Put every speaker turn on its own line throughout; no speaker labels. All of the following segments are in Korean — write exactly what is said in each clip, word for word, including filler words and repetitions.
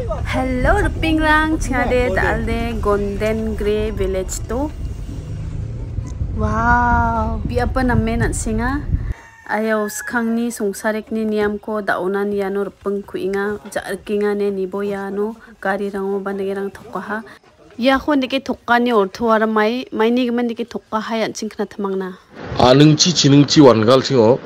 Hello, Rupingrang, Chingade Dalde Golden Grey Village to. Wow, biapa namen at singa. Ayaw skang ni sungsarik ni niyam ko daunan yano rupeng kuinga jarkinga ne nibo yano gari rango banagirang tokaha. Ya ko niki tokka ni ortuara mai mai ni gman niki tokka hayan chingkna thamangna.
아능치 지능치 완갈 칭어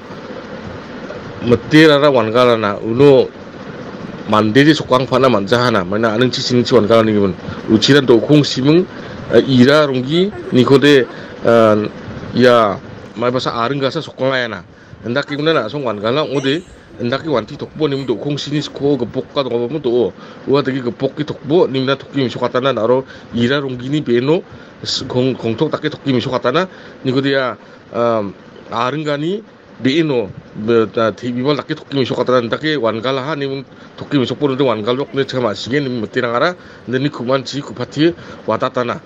멋대라라 완갈하나 우노 만대리 속광파나 만자하나 만나 아능치 지능치 완갈하는 기분 우치란 또 공시문 이라 롱기 니코데 야 말바사 아릉가사 속광하야나 엔다키 군나 송 완갈라 오데 엔다키 완티 독보 님도 공시니스코 그 복가 도가보면 또 우아되게 그 복기 독보 님나 독기 미쇼갔다나 나로 이라 롱기니 베노 공 공통 딱게 독기 미쇼갔다나 니코데야 아른가니 비노 비발 딱히 토끼미 쇼카다는 딱히 완갈라 하니면 토끼미 쇼보는데 완갈로 근데 제가 마시게 님 못이랑 알아 근데 니 그만 지 그 파티 와닿다나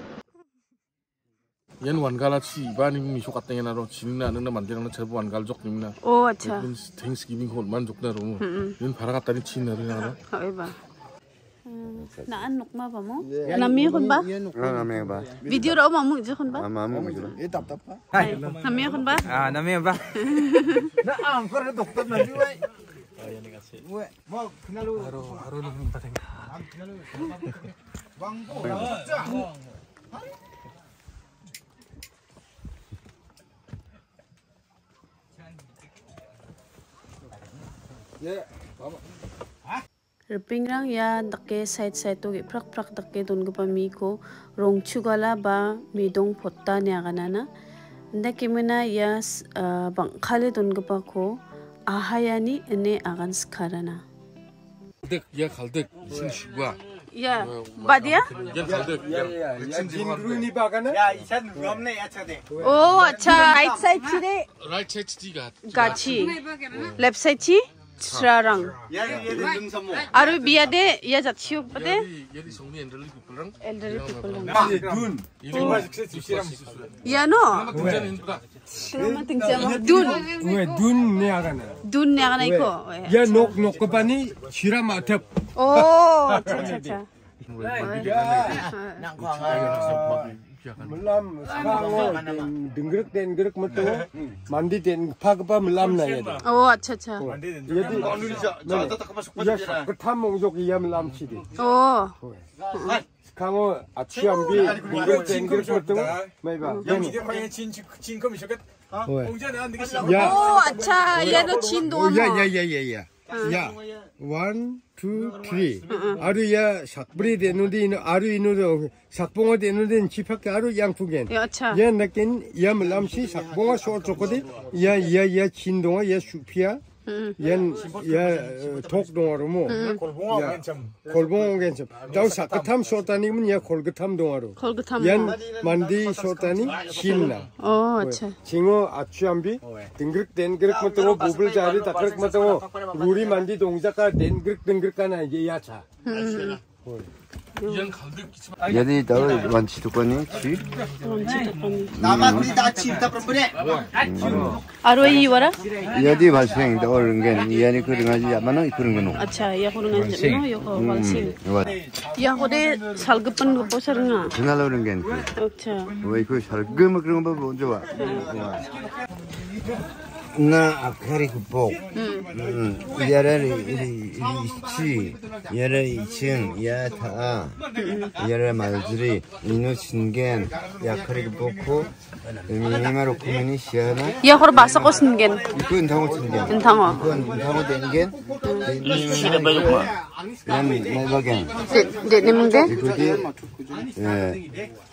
얜 완갈라 치 이바님 쇼카땡에 나로 진나 아는 만들는 제부 완갈 족님나
오 아차
땡스기빙 홀만 족나로 얜 바라갔다니 치나를 나라
어이바 naan nukma ba mo? Nami kon ba?
Nami ba?
Video raw mamu je kon ba?
Mamu mo jula.
Eh tap tap pa.
Nami kon ba?
Ah nami ba? Na am kor doktor na juai. Ayan ni kasi. We, mo kinalu haro haro nung pateng. Kinalu. Bangko. Yeah, baba.
Rupingrang ya dake side side to prak prak dake don gupa mi ko rong chugala ba mi dong photta nya ganana ndake mena ya bang khale don gupa ko ahayani ene agan skharana
득, 야 갈득 신슈가
ya badia
야 갈득 야
진루니 바가나? 야 이산 없네 야차데.
oh acha right side chi de
right side 지가
gachi left side chi Srarang. Aru biya de ya jathiyo pade.
얘리 성리 엘더리 피플랑
Elderly people.
둔.
Ya no.
왜
Dun.
둔네 아가나.
Dun ya kana iko.
야 녹 녹거바니 시라 마탑.
Oh, cha cha cha.
물람 사랑어 등그럭 된 그럭 뭐또 만디 된 파그바 물람 나야.
Oh, cha cha.
여디 야 그탐 몽족 이야 물람 치디.
Oh.
강어 아치암비 등그럭 된 그럭 뭐또 뭐봐. 야.
Oh, acha. Ya no chin do mo.
야야야야야. 야. 원, 투, 쓰리. 아루야 삭브리 되는데 아루 이노도 삭봉어 되는데 집합게 아루 양푸겐.
Ya acha.
야 나긴 야 물람시 삭봉어 소쪽거디. 야야야 진동어 야 수피야. 얀야 독동어로 뭐. 골봉어 괜찮. 골봉어 괜찮. 또 사크탐 소타니면 야 골그탐 동어로.
Kolgatam.
얀 만디 소타니 신나.
Oh, acha.
징어 아추암비 등그럭 댄그럭 뭐또 부불 자리 다그럭 뭐또 우리 만디 동작가 댄그럭 등그럭 가나 이제 야차.
여디 더 원치 두건이 치.
나만 다 치다 프로그래.
Aru yi wara?
여디 발생 더 오른 게 이야니 그런 가지 야만은 그런 거노.
Acha, ya ko ngan no yo ko walsing. Ya ko de salgapan go posarnga.
그날 오른 게.
Acha.
왜 그 살금 그런 거 먼저 와. 나 아카리 국복. 음. 야라리 이치 야라 이층 야타 야라 말들이 이노 신겐 야카리 국복고 미마로 코미니 시아나
Ya ko basa ko singen.
이건 당호 신겐
Intango.
이건 당호 된겐 이시라 바이고 난 내가겐
De de mungde?
이거지 예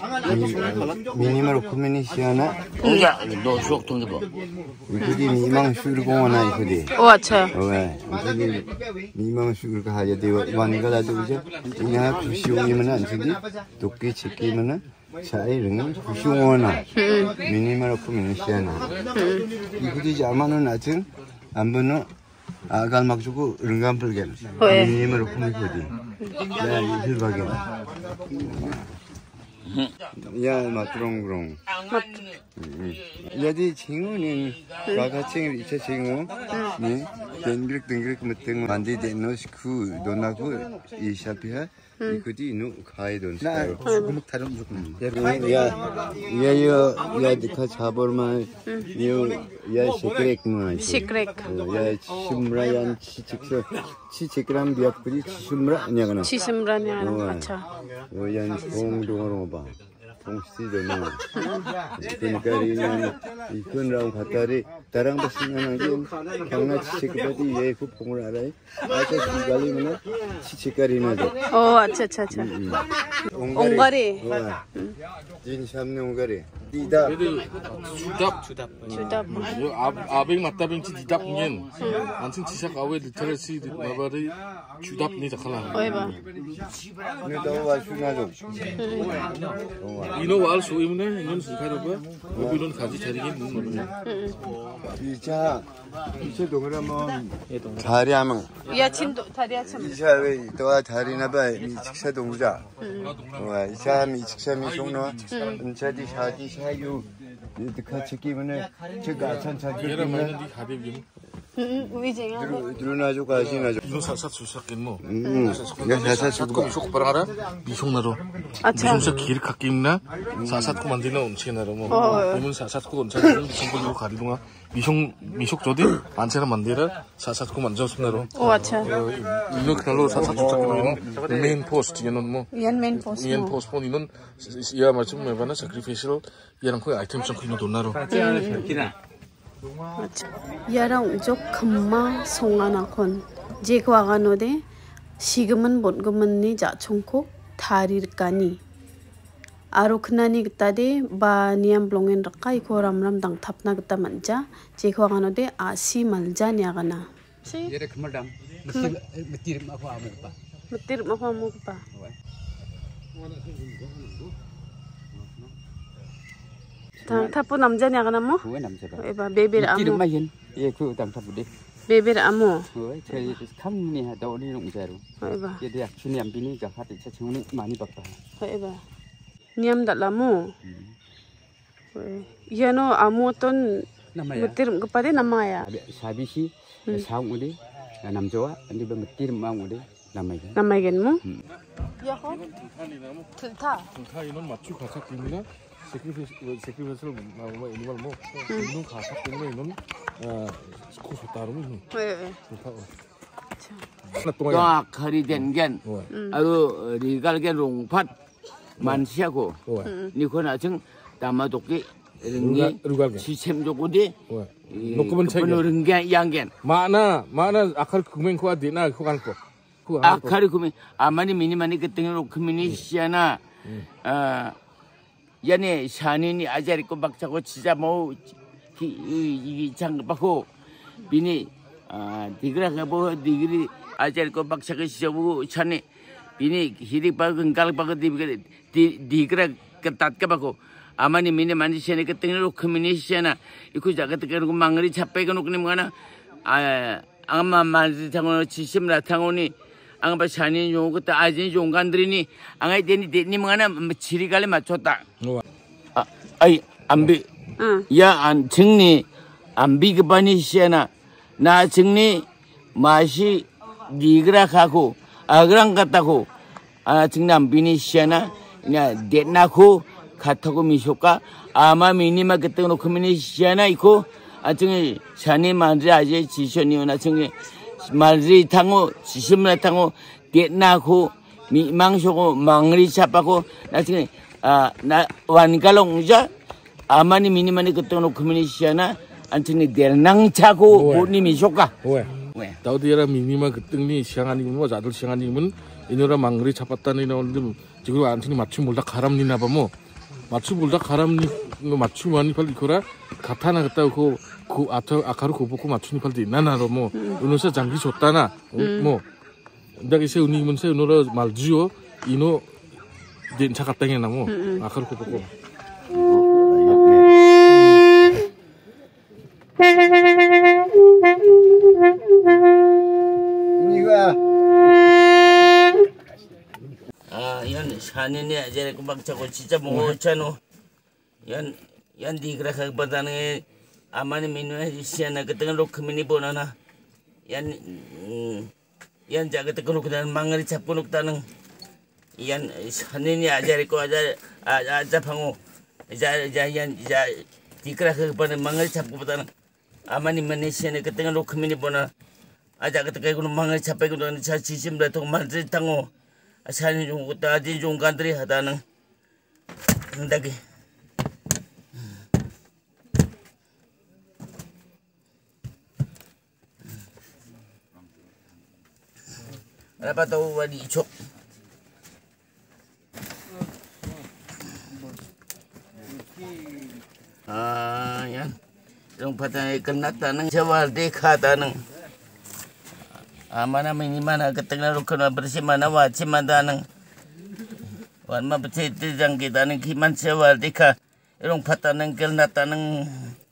미니마로 코미니 시아나
야, 너 수업 좀 해봐.
이거지 미망 슈르공원아 이거지
Oh, acha.
왜 이거지 미망 슈르가 하야 돼 완가라도 그죠 그냥 구시용이면 안 되지 도끼 치기면은 자이르는 구시용원아 미니마로 코미니 시아나 이거지 아마는 아직 안 보는 아갈 막 주고 응감 불겐 미니마로 코미니 거지 야 이들 박에 Ya matrong-rong. Jadi cingu ni baga cingu icha cingu ni dengrik dengrik meteng mandi deno sku donaku isapia ikuti inu kai don. Nah, gumuk tarum jukum. Ya ya ya ya dikha chaborma yo ya sekrek ma.
Sekrek.
Ya simrayan chichikso chichikram biakpuri simra nya kana.
치심라니 하는 거죠.
Oyan 공동으로 봐. 동시대는 그러니까 이는 이건랑 갔다리 다랑 버스는 게 강나 치치까지 예 구봉을 알아요. 아저 시갈이면 치치까리나도.
어, 아차 아차 아차. 옹가리.
진삼네 옹가리. 이다.
주답 주답
주답.
아백 맞다뱅치 디답년 안친 지삭 아웨 리터러시 나바리 주답니 작하나
어이봐.
너도 와슈나도.
이노 알 소이문에 이는 수카로바 여기는 가지 자리긴 문
이자 이제 동그라면 자리하면
야 친도 다리야 참.
이자 왜 또아 자리나 봐 미직사 동자. 와 이자 미직사 미송노 은차디 샤디 샤유 같이 끼면은 제가 천천히
얘랑
끼면
많이 가대비
응, 위쟁아.
들어나죠 가시나죠.
이노 사사 수삭긴 뭐
응. 야 사사
사사코 미속 바라가라 미속나로
아차.
미속사 길 깎임나 사사코 만드나 온치나로 뭐 이문 사사코 온차는 미속으로 가리동아 미속 미속 조디 안체나 만들어 사사코 만져서나로
오, 아차.
이노 그날로 사사 수삭기는 메인 포스트 얘는 뭐
이안 메인 포스.
이엔 포스폰 이는 야 말씀 매번에 sacrificial 얘랑 그 아이템 좀 그냥 돈나로
야랑 우적 금마 송아나콘 제과가노데 시금은 못금은니 자총코 다리르까니 아로크나니 그따데 바니암 블롱엔 락까 이코 람람 당탑나 그따 만자 제과가노데 아시 말자냐가나 시
얘네 그말담 밑tir 밑tir 마고 아무 봐.
밑tir 마고 아무 봐. 당탑부 남자냐가나 뭐?
그거 남자가.
에바 베베르
밑tir
아무
마힌. 예, 그 당탑부데.
베베르 아무
그거 제 탐니 하다 오니 농자로.
에바
얘들 약춘이 안 비니까 하도 저 청이 많이 바빠.
에바 niam datlamu yano amuton
남아야.
metir kepada nama ya
사비시 사웅우데 남자와 근데 뭐 밑tir 마웅우데 남아야.
nama genmu ya ho tilta
다 이는 맞추 가삭기나 sacrificial sacrificial 뭐 애니멀 뭐 이는 가삭기나 이는 아 스코스 따르면
eh
하나 동안
또 거리된 겐 아유 리갈게 롱팟 만시하고 니코나 정 담아도끼 링이
루갈게
시sem조고디
녹음은 책이
링게 양겐
mana mana akar kumen ko adina ko kan ko
아카리 구미 아마니 미니마니 그때는 그미니 시아나 아 야네 샤니니 아자리고 박자고 진짜 뭐이 장받고 비니 아 디그라가 뭐 디그리 아자리고 박자고 시자고 샤니 비니 히리바 근갈바고 디그라 디그라 그따tka 받고 아마니 미니마니 시아니 그때는 그미니 시아나 이거 자가 그거 망리 잡배가 놓고 뭐나 아 아마 말지 장원 지심라 장원이 앙바 샤니 용것도 아진 용간들이니 앙아이 되니 되니 뭐나 지리갈에 맞췄다. 아, 아이 안비. 야안 증니 안비 그반이 시에나 나 증니 맛이 니그라 가고 아그랑 같다고 아 증니 안비니 시에나 그냥 데나고 같다고 미쇼까 아마 미니마 그때 놓고 미니 시에나 있고 아 증니 샤니 만지 아제 지셔니오나 증니 말리 탕고 지심라 탕고 데나고 미망쇼고 망리 잡고 나중에 아나 완갈롱자 아마니 미니마니 그때는 커뮤니티잖아 안치니 데낭 차고 보님이 쇼까
왜 다우디라 미니마 그때니 시앙아니 뭐 자들 시앙아니면 이노라 망리 잡았다니 나오는데 지금 안치니 맞춤 몰다 가람니나 봐뭐 맞춤 몰다 가람니 맞춤 많이 빨리 거라 가타나 갔다 그 그 아타 아카루 고보고 맞추니 팔지 나나로 뭐 은호사 장기 좋다나 뭐 ndaga se uni mun se unora maljio ino den chaka tenge na mo akhar 고보고
이거
아 이건 샤니니 아자리 꼬박차고 진짜 뭐잖아. 연 연디 그렇게 받다는 아마니 민우에 시아나 그때는 로크미니 보나나. 연 연 자가 그때 그렇게 망을 잡고 놓다는 연 샤니니 아자리 꼬 아자 아자 방어 자 자연 자 디크라크 받는 망을 잡고 보다는 아마니 민우에 시아나 그때는 로크미니 보나. 아자 그때 그거 망을 잡고 놓는 자 지심다 통 만들 당고 아사는 좀 그때 아주 좀 간들이 하다는 한다기. Apa tahu wadi cok. Ah, yan. Yung patay kanata ng jawal dekha tanang. Amana mini mana ketengah rukun bersih mana wajib mana nang. Wan ma bersih tijang kita nang kiman jawal dekha. Yung patay ng kanata ng.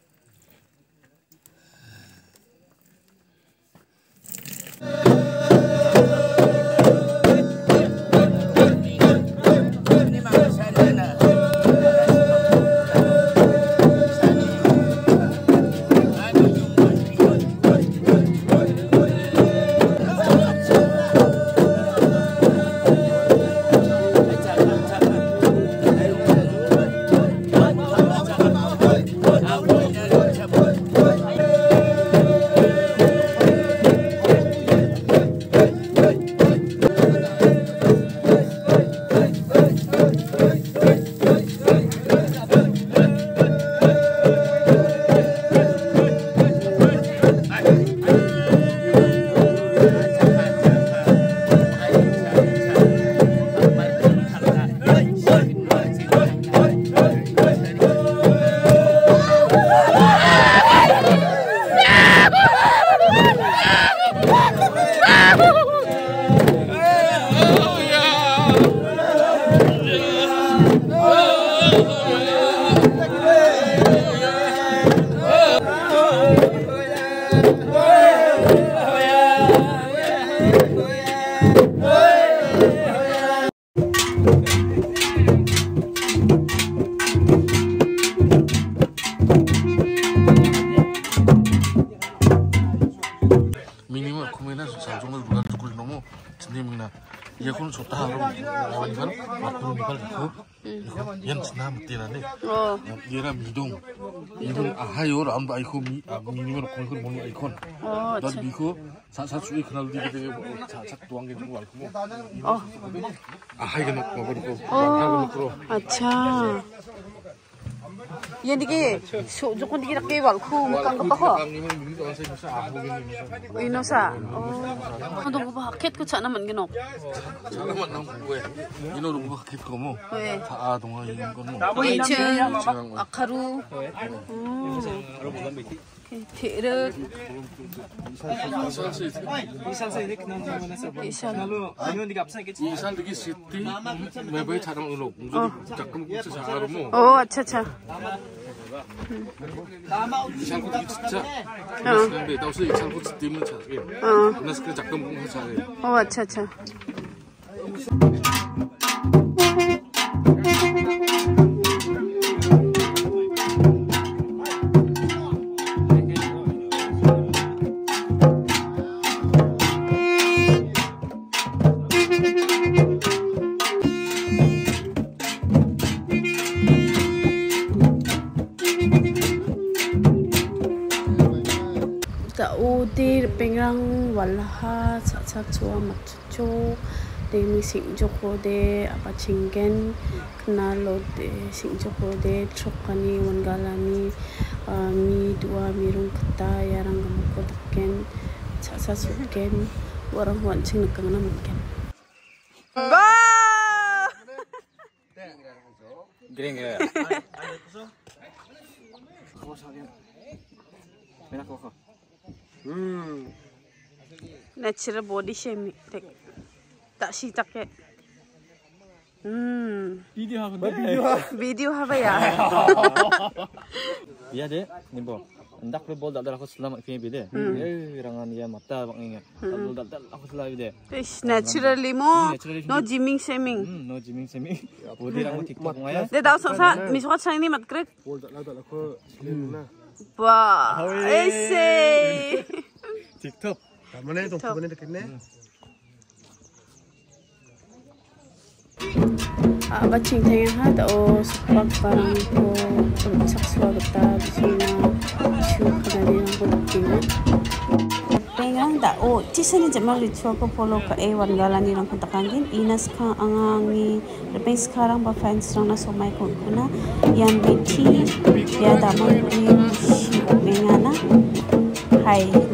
Ia kun sota harum, lawan kan, aku mikal itu, yang senam tiada ni. Dia ram hidung, hidung ahayor am baikku mi, minimal kau ikut monu ikon. Dan biku, saat saat suwi kenal dia kita, saat saat tuang kita buat kamu. Ahai kan aku baru kau,
Acha. Yang dike, so jokon dike rakyat walku, mukan apa kau? Ino sa, oh, kau tu buat ket ku cak naman genok.
Cak naman nang gue, ino tu buat ket kamu. Taa donga ini kamu.
Iceng, akaru. Terus.
Isal saya nak nama mana sebab.
Isal.
Lalu, anu di kapsa kita.
Isal diki city, mebay cadang ulok. Cakap mungkin secara mu.
Oh, acha acha.
Isal ku cicak. Nanti tahu sih isal ku city mun cakap. Nas ke cakap mungkin cakap.
Oh, acha acha. Udir pengrang walha cacat cua macucu demi sing joko de apa cinggen kenalo de sing joko de chokani wangalani mi dua mirung kata yarang gamko taken cacat suken warang wancing nekang na mungkin. Ba.
Green ya.
Hmm. Natural body shaming. Tak sih tak ke. Hmm.
Video apa? Video.
Video apa ya?
Iya deh, nimbo. Ndak le bol dal aku selamat kini bide. Eh rangan ya mata bang ingat. Bol dal aku selamat bide.
Ish, naturally mo. No gymming shaming.
No gymming semi. Bodi rangan TikTok ngaya.
De daw sa misukot sa ini matkret.
bol dal dal aku selena.
Wah, ese.
TikTok.
Mana itu mana dekatnya?
Aba ching tayang ha dao supak parang ko saksuwa gata bisuna chu kanani ng bukinga. Pengang dao chisani jamal ritual ko polo ka e wan galani ng kontakangin inas ka angangi repay sekarang ba fans rang na somay ko kuna yan biti ya damang ni mengana hai